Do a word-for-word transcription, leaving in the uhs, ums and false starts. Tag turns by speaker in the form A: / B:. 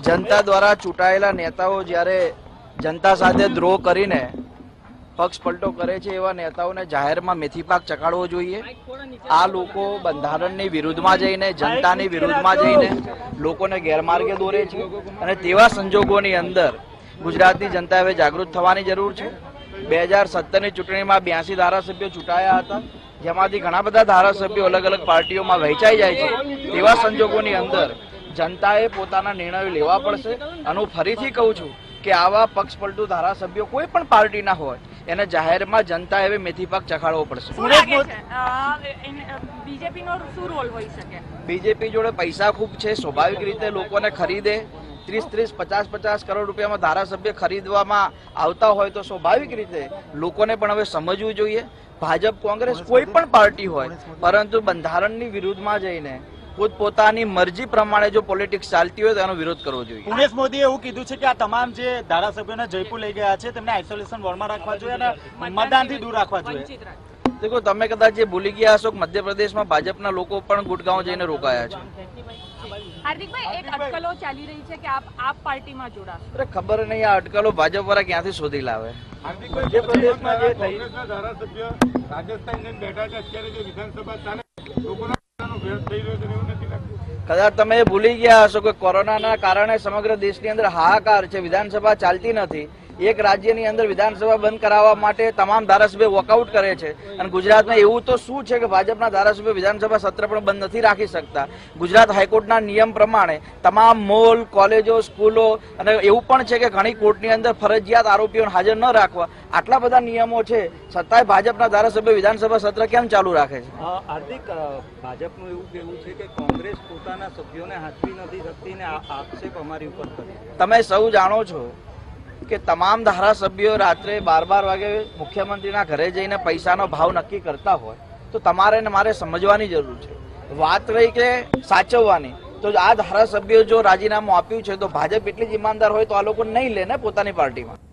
A: જનતા દ્વારા ચૂંટાયેલા નેતાઓ જ્યારે જનતા સાથે દ્રોહ કરીને પક્ષ પલટો કરે છે એવા નેતાઓને જાહેરમાં મેથી પાક ચકાડવો જોઈએ। આ લોકો બંધારણની વિરુદ્ધમાં જઈને જનતાની વિરુદ્ધમાં જઈને લોકોને ગેરમાર્ગે દોરે છે અને તેવા સંજોગોની અંદર ગુજરાતની જનતા હવે જાગૃત થવાની જરૂર છે। બે હજાર સત્તરની ચૂંટણીમાં બ્યાસી ધારાસભ્યો ચૂંટાયા હતા, જેમાંથી ઘણા બધા ધારાસભ્યો અલગ અલગ પાર્ટીઓમાં વહેંચાઈ જાય છે। તેવા સંજોગોની અંદર જનતાએ પોતાના નિર્ણયો લેવા પડશે અને હું ફરીથી કહું છું કે આવા પક્ષ પલટુ ધારાસભ્યો કોઈ પણ પાર્ટીના હોય એને જાહેરમાં જનતાએ હવે મેથી પાક ચખાડવો પડશે। બીજેપી જોડે પૈસા ખૂબ છે, સ્વાભાવિક રીતે લોકોને ખરીદે। ત્રીસ ત્રીસ પચાસ પચાસ કરોડ રૂપિયામાં ધારાસભ્ય ખરીદવામાં આવતા હોય તો સ્વાભાવિક રીતે લોકોને પણ હવે સમજવું જોઈએ ભાજપ કોંગ્રેસ કોઈ પણ પાર્ટી હોય પરંતુ બંધારણની વિરુદ્ધમાં જઈને પોતપોતાની મરજી પ્રમાણે જો પોલિટિક્સ ચાલતી હોય તો એનો વિરોધ કરવો જોઈએ।
B: ઉમેશ મોદીએ એવું કીધું છે કે આ તમામ જે ધારાસભ્યોને જયપુર લઈ ગયા છે તેમને આઇસોલેશન વોર્ડમાં રાખવા જોઈએ અને મતદાનથી દૂર રાખવા જોઈએ।
A: દેખો, તમે કદાચ જે ભૂલી ગયા હશો મધ્યપ્રદેશમાં ભાજપના લોકો પણ ગુડગાંવ જઈને રોકાયા છે।
C: હાર્દિકભાઈ, એક અટકલો ચાલી રહી છે કે આપ આપ પાર્ટીમાં જોડાશો।
A: અરે ખબર નહીં આ અટકલો ભાજપ વાળા ક્યાંથી શોધી લાવે।
D: મધ્યપ્રદેશમાં જે કોંગ્રેસના ધારાસભ્ય રાજસ્થાન જઈને બેઠા છે, અત્યારે જે વિધાનસભા ચાલે લોકોનો ભેદ થઈ રહ્યો છે એવું નથી લાગતું?
A: કદાચ તમે ભૂલી ગયા હશો કે કોરોનાના કારણે સમગ્ર દેશની અંદર હાહાકાર છે, વિધાનસભા ચાલતી નથી। એક રાજ્યની અંદર વિધાનસભા બંધ કરાવવા માટે તમામ ધારાસભ્યો વોકઆઉટ કરે છે અને ગુજરાતમાં એવું તો શું છે કે ભાજપના ધારાસભ્યો વિધાનસભા સત્ર પણ બંધ નથી રાખી શકતા। ગુજરાત હાઈકોર્ટના નિયમ પ્રમાણે તમામ મોલ, કોલેજો, સ્કૂલો અને એવું પણ છે કે ઘણી કોર્ટની અંદર ફરજિયાત આરોપીઓને હાજર ન રાખવા, આટલા બધા નિયમો છે છતાંય ભાજપના ધારાસભ્યો વિધાનસભા સત્ર કેમ ચાલુ રાખે છે?
B: હાર્દિક, ભાજપનું એવું કહેવું છે કે કોંગ્રેસ પોતાના સભ્યોને હાથવી નથી શકતી ને આક્ષેપ અમારી ઉપર કરે।
A: તમે સૌ જાણો છો કે તમામ ધારાસભ્યો રાત્રે બાર બાર વાગે મુખ્યમંત્રીના ઘરે જઈને પૈસાનો ભાવ નક્કી કરતા હોય તો તમારે ને મારે સમજવાની જરૂર છે। વાત રહી કે સાચવવાની, તો આ ધારાસભ્યો જો રાજીનામું આપ્યું છે તો ભાજપ એટલી જ ઈમાનદાર હોય તો આ લોકો નહીં લે ને પોતાની પાર્ટીમાં।